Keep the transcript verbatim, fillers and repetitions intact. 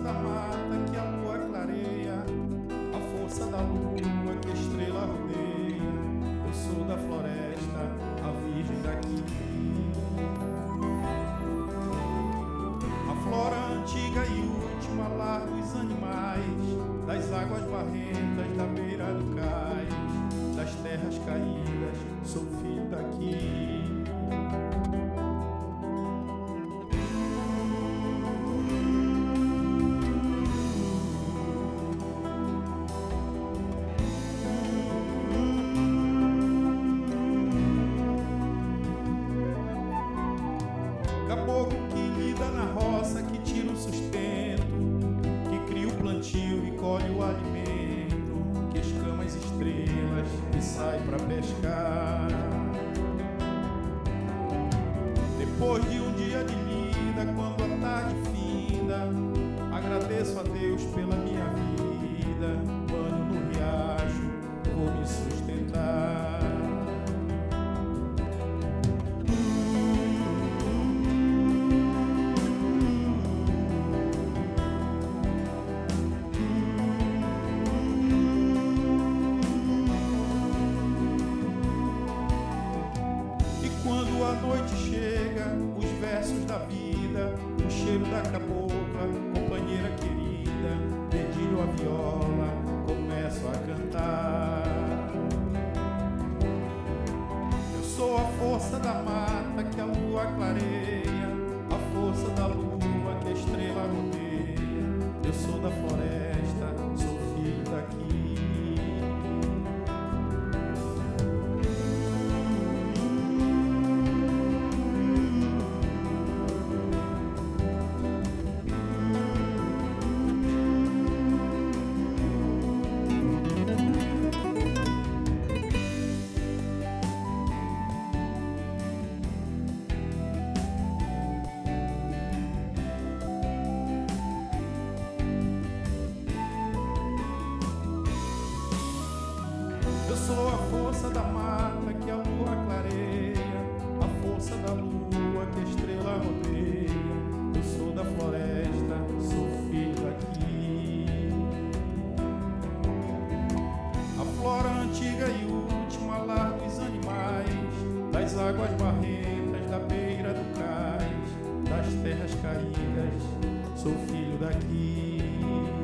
da mata que a lua clareia, a força da lua que a estrela rodeia. Eu sou da floresta, a virgem daqui. A flora antiga e última, lar dos animais, das águas barrentas da beira do cais, das terras caídas, sou filho daqui. Caboclo que lida na roça, que tira o sustento, que cria o plantio e colhe o alimento, que escama as estrelas e sai pra pescar. Depois de um dia de lida, quando a tarde finda, agradeço a Deus pela minha vida. Banho no riacho, vou me sustentar. Quando a noite chega, os versos da vida, o cheiro da cabocla, companheira querida, dedilho a viola, começo a cantar. Eu sou a força da mata que a lua clareia, a força da lua que a estrela rodeia. Eu sou da floresta, sou filho daqui. Eu sou a força da mata que a lua clareia, a força da lua que a estrela rodeia. Eu sou da floresta, sou filho daqui. A flora antiga e última, lar dos animais, das águas barrentas da beira do cais, das terras caídas, sou filho daqui.